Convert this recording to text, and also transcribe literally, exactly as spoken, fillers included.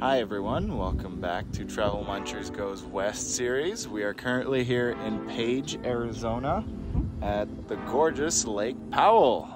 Hi everyone, welcome back to Travel Munchers Goes West series. We are currently here in Page, Arizona at the gorgeous Lake Powell.